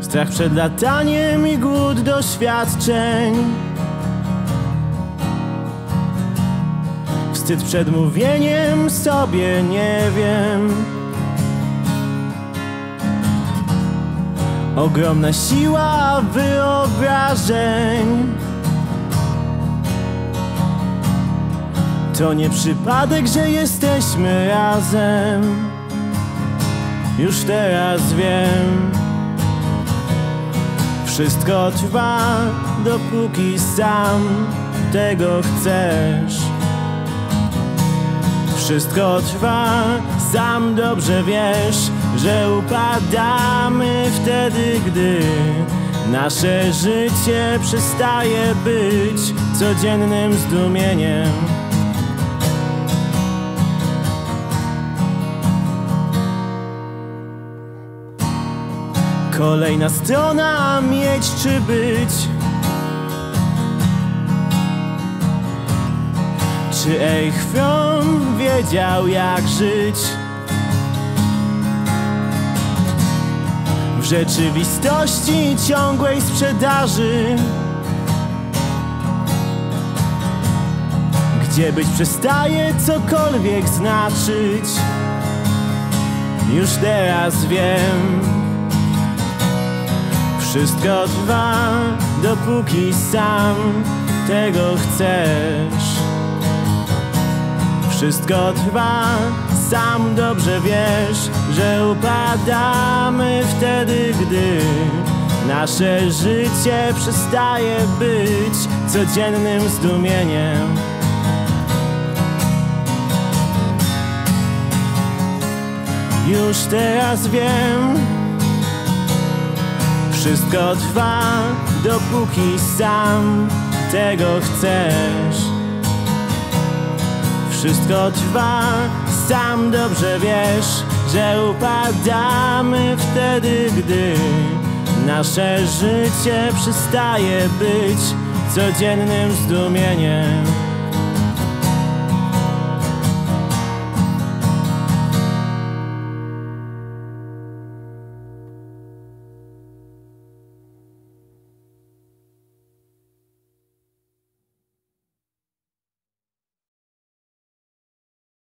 Strach przed lataniem i głód doświadczeń, wstyd przed mówieniem sobie nie wiem. Ogromna siła wyobrażeń, to nie przypadek, że jesteśmy razem. Już teraz wiem, wszystko trwa, dopóki sam tego chcesz. Wszystko trwa, sam dobrze wiesz, że upadamy wtedy, gdy nasze życie przestaje być codziennym zdumieniem. Kolejna strona, mieć czy być. Czy Erich Fromm wiedział, jak żyć w rzeczywistości ciągłej sprzedaży, gdzie być przestaje cokolwiek znaczyć? Już teraz wiem, wszystko trwa, dopóki sam tego chcesz. Wszystko trwa, sam dobrze wiesz, że upadamy wtedy, gdy nasze życie przestaje być codziennym zdumieniem. Już teraz wiem, wszystko trwa, dopóki sam tego chcesz. Wszystko trwa, sam dobrze wiesz, że upadamy wtedy, gdy nasze życie przestaje być codziennym zdumieniem.